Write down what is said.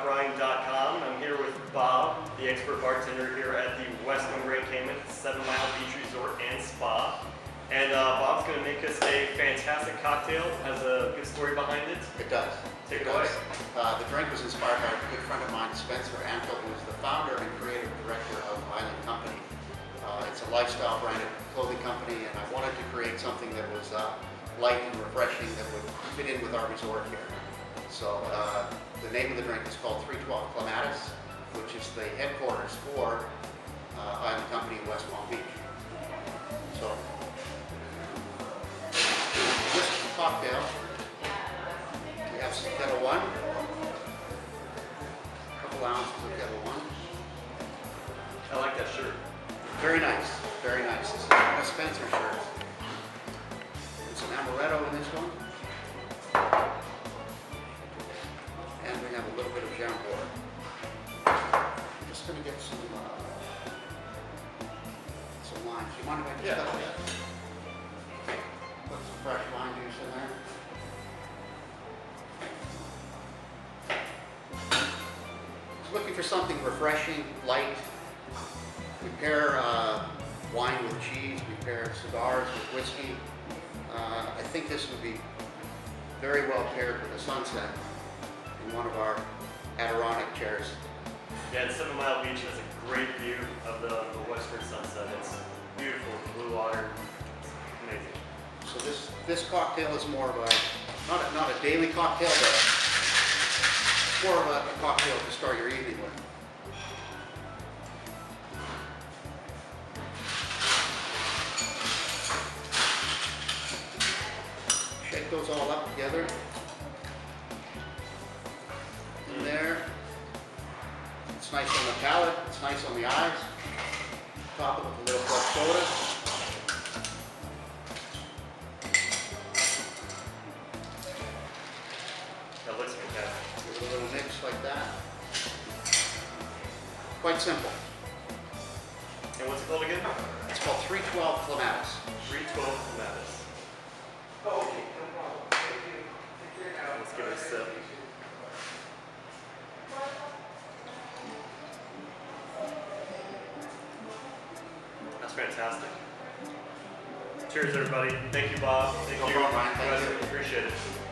BrewingWithoutBrine.com. I'm here with Bob, the expert bartender here at the Westin Grand Cayman 7 Mile Beach Resort and Spa. And Bob's going to make us a fantastic cocktail. It has a good story behind it. It does. Take it away. The drink was inspired by a good friend of mine, Spencer Antle, who is the founder and creative director of Island Company. It's a lifestyle branded clothing company, and I wanted to create something that was light and refreshing that would fit in with our resort here. So the name of the drink is called 312 Clematis, which is the headquarters for Island Company in West Palm Beach. So this is the cocktail. We have some Kettle One, a couple ounces of Kettle One. I like that shirt. Very nice, very nice. This is a Spencer shirt. There's some amaretto in this one. And we have a little bit of jambor. I'm just going to get some lime. Do you mind if I just cut that? Put some fresh lime juice in there. Just looking for something refreshing, light. We pair wine with cheese, we pair cigars with whiskey. I think this would be very well paired with a sunset in one of our Adirondack chairs. Yeah, and 7 Mile Beach has a great view of the western sunset. It's beautiful, blue water. It's amazing. So this cocktail is more of a, not a daily cocktail, but more of a cocktail to start your evening with. Shake those all up together. In there. It's nice on the palate, it's nice on the eyes. Top it with a little club soda. That looks fantastic. Give it a little mix like that. Quite simple. And what's it called again? It's called 312 Clematis. 312 Clematis. Let's give it a sip. That's fantastic. Cheers, everybody. Thank you, Bob. Thank you. No problem, Ryan. Thank you. Appreciate it.